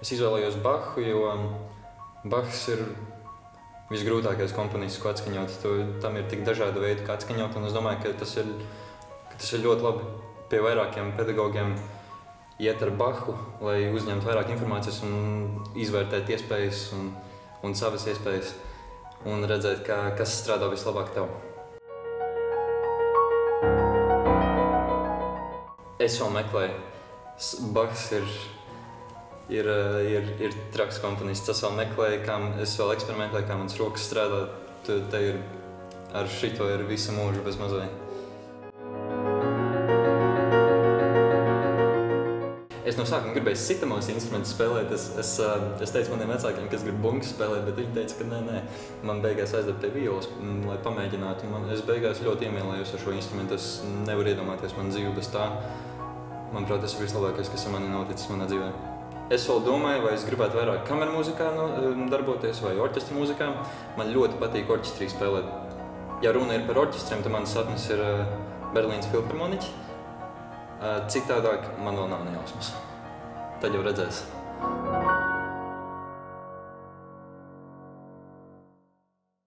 Es izvēlējos Bahu, jo Bahs ir visgrūtākais komponists, ko atskaņot. Tam ir tik dažādi veidi, kā atskaņot, un es domāju, ka tas ir ļoti labi pie vairākiem pedagogiem iet ar Bahu, lai uzņemtu vairāk informācijas un izvērtēt iespējas un savas iespējas un redzēt, kas strādā vislabāk tev. Es vēl meklēju. Bachs ir traks komponists. Es vēl meklēju, es vēl eksperimentēju, kā mans rokas strādā. Te ir ar šito ir visu mūžu bez mazliet. Es no sākuma gribēju sitamos instrumentus spēlēt. Es teicu maniem vecākiem, ka es gribu bungas spēlēt, bet viņi teica, ka nē. Man beigās aizdeva pie violas, lai pamēģinātu. Es beigās ļoti iemīlējos ar šo instrumentu. Es nevaru iedomāties man dzīvi bez tā. Manuprāt, tas ir vislabākais, kas manī noticis manā dzīvē. Es vēl domāju, vai es gribētu vairāk kameru mūzikā darboties vai orķestra mūzikā. Man ļoti patīk orķestrī spēlēt. Ja runa ir par orķestriem, tad mans sapnis ir Berlīnas filharmoniķi. Citādāk man vēl nav nejausmas. Tad jau redzēs.